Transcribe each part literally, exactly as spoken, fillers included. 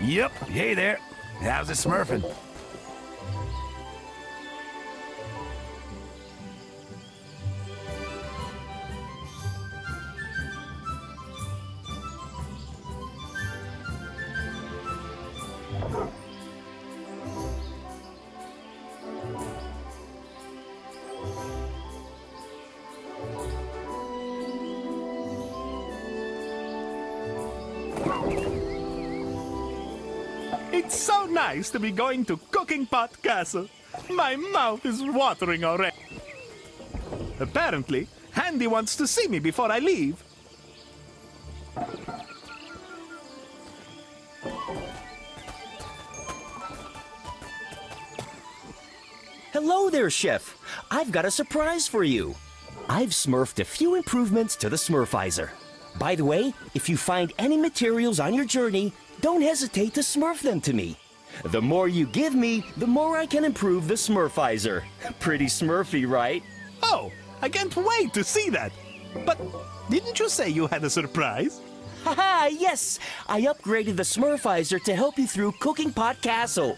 Yep, hey there. How's it smurfing? It's so nice to be going to Cooking Pot Castle. My mouth is watering already. Apparently, Handy wants to see me before I leave. Hello there, Chef. I've got a surprise for you. I've smurfed a few improvements to the SMURFIZER. By the way, if you find any materials on your journey, don't hesitate to smurf them to me. The more you give me, the more I can improve the SMURFIZER. Pretty smurfy, right? Oh, I can't wait to see that. But didn't you say you had a surprise? Haha, yes! I upgraded the SMURFIZER to help you through Cooking Pot Castle.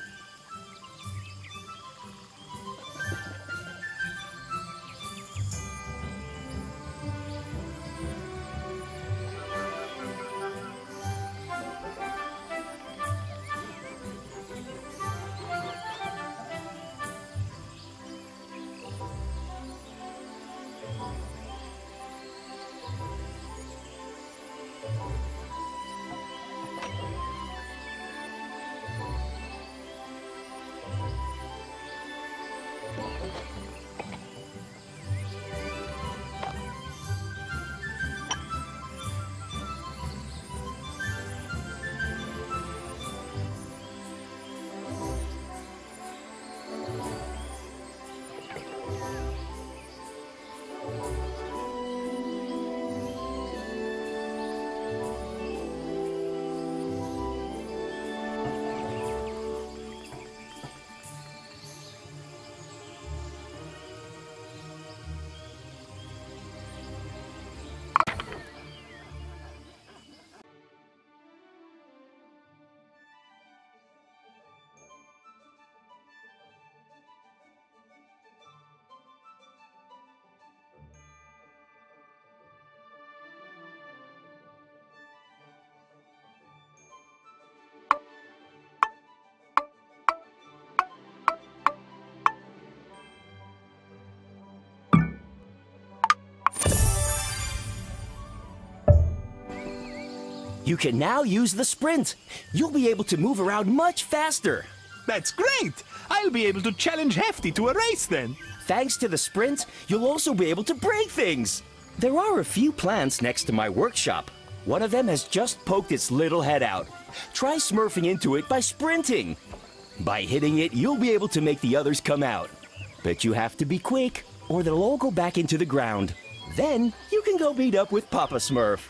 You can now use the sprint. You'll be able to move around much faster. That's great! I'll be able to challenge Hefty to a race then. Thanks to the sprint, you'll also be able to break things. There are a few plants next to my workshop. One of them has just poked its little head out. Try smurfing into it by sprinting. By hitting it, you'll be able to make the others come out. But you have to be quick, or they'll all go back into the ground. Then, you can go meet up with Papa Smurf.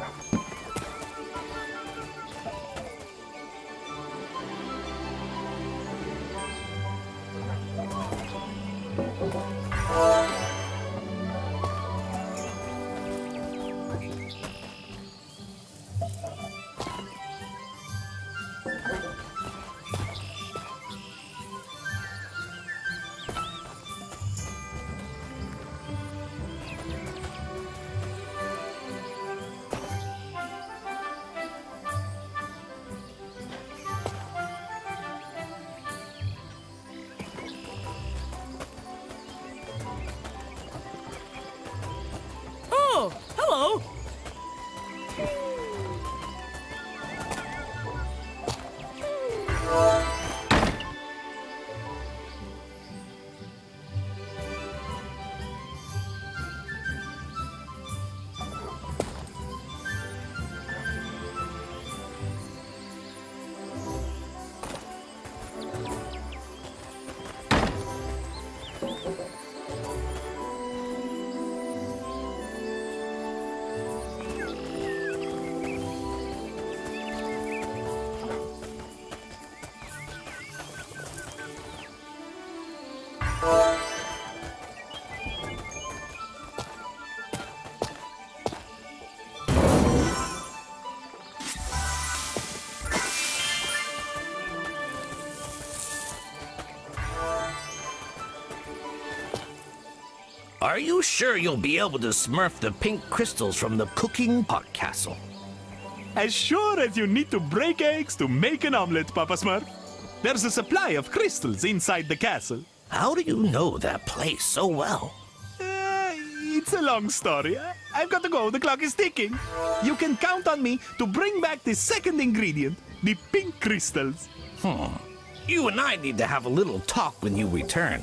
Oh, hello. Are you sure you'll be able to smurf the pink crystals from the cooking pot castle? As sure as you need to break eggs to make an omelet, Papa Smurf. There's a supply of crystals inside the castle. How do you know that place so well? Uh, it's a long story. I've got to go. The clock is ticking. You can count on me to bring back the second ingredient, the pink crystals. Hmm. You and I need to have a little talk when you return.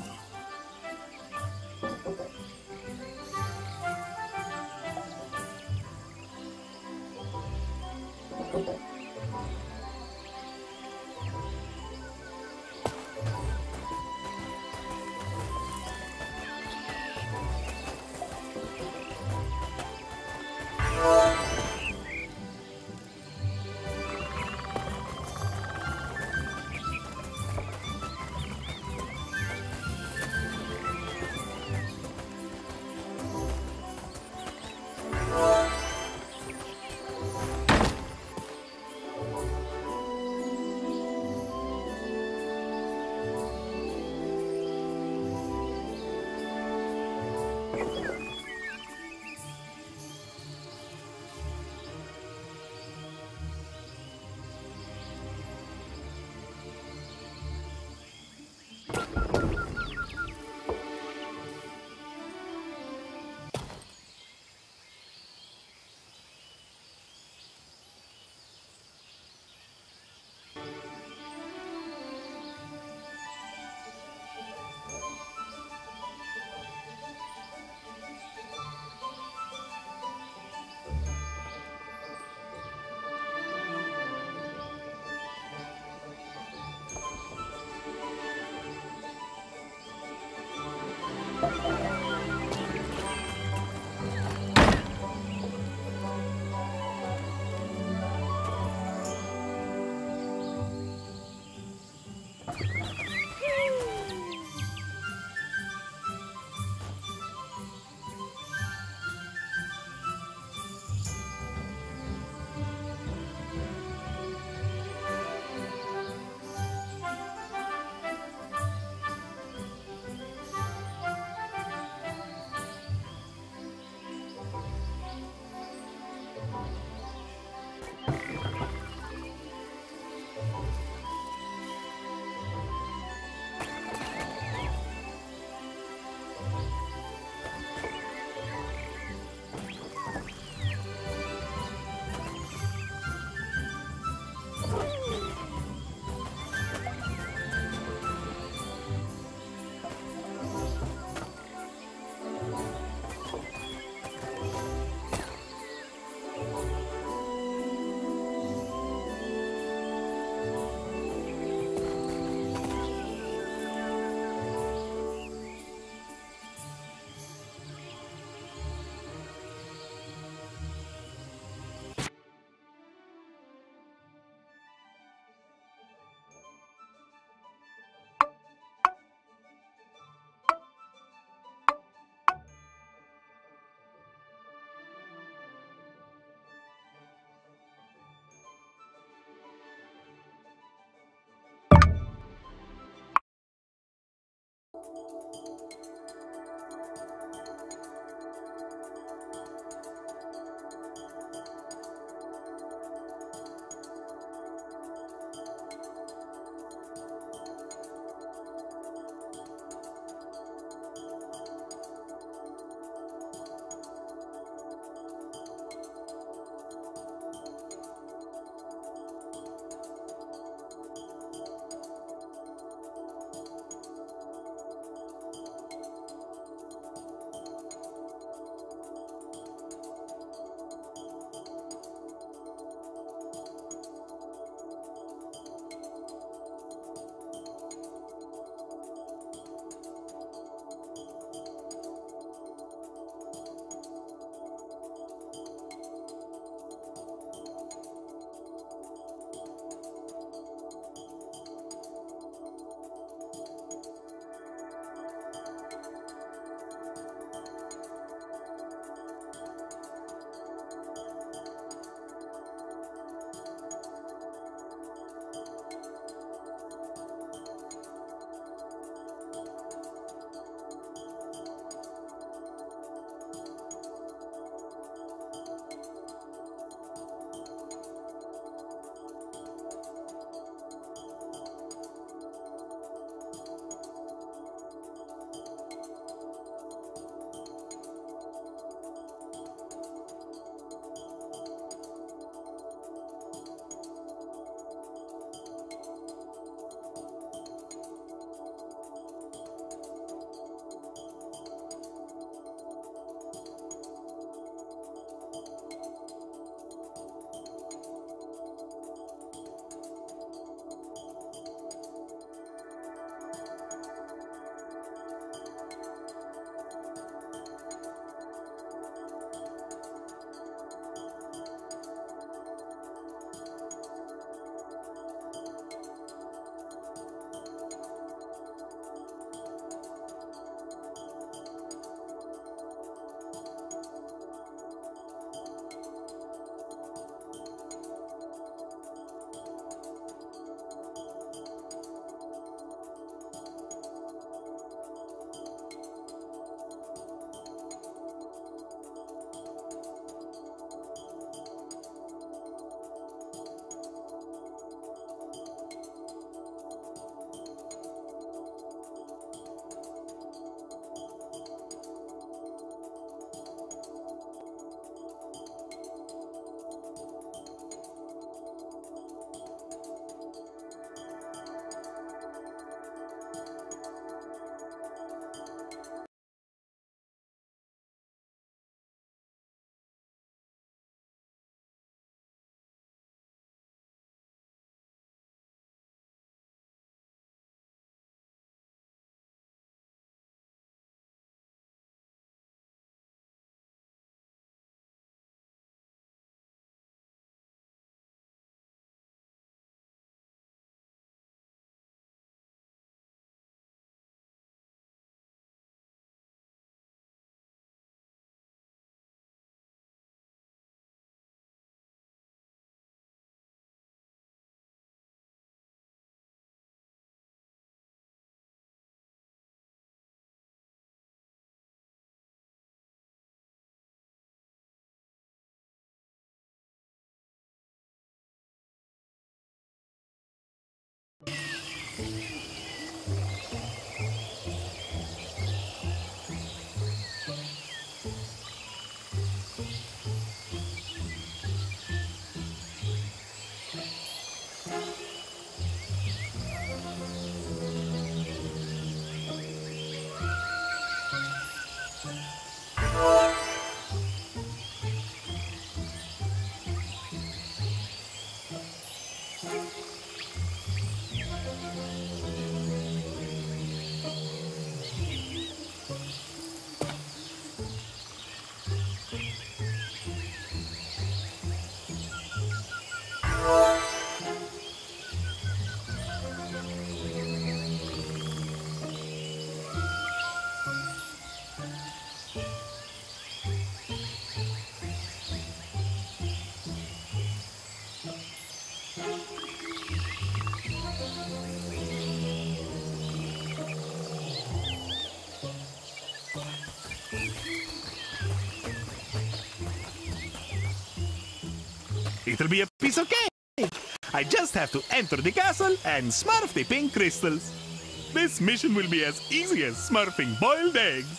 It'll be a piece of cake. I just have to enter the castle and smurf the pink crystals. This mission will be as easy as smurfing boiled eggs.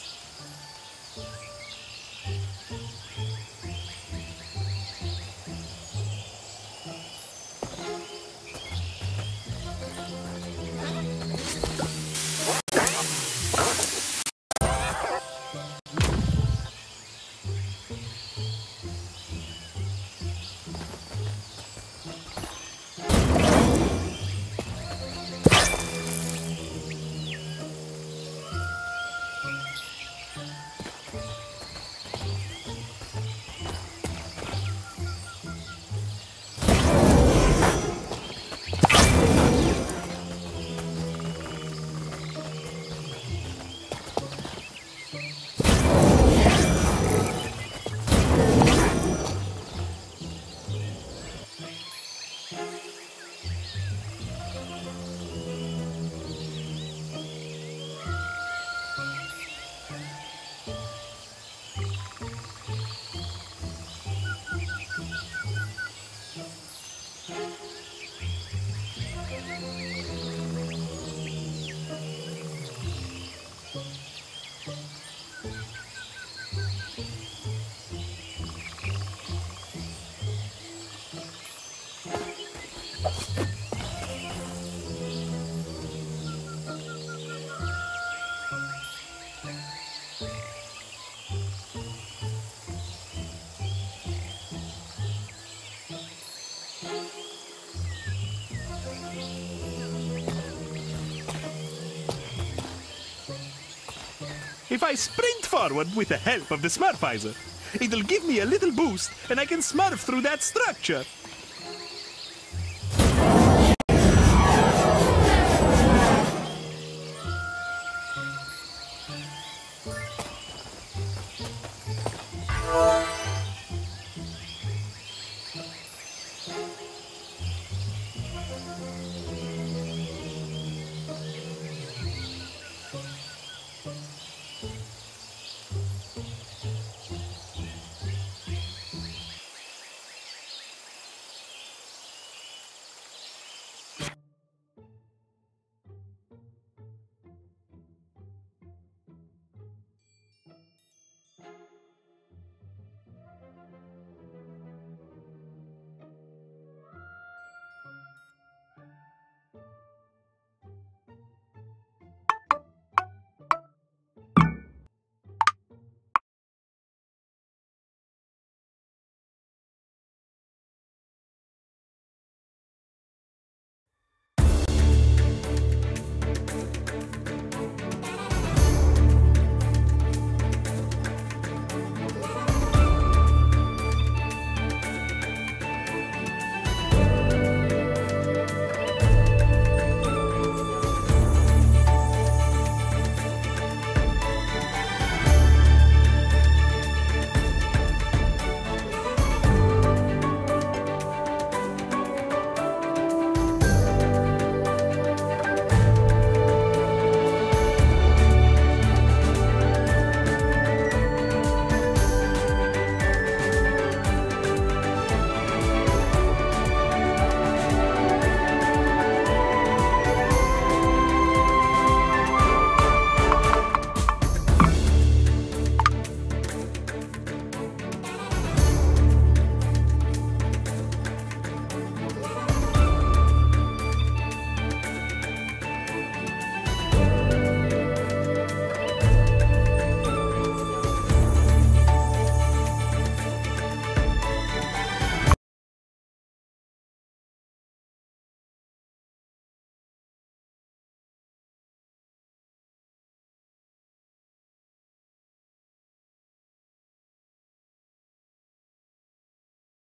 If I sprint forward with the help of the SMURFIZER, it'll give me a little boost and I can smurf through that structure.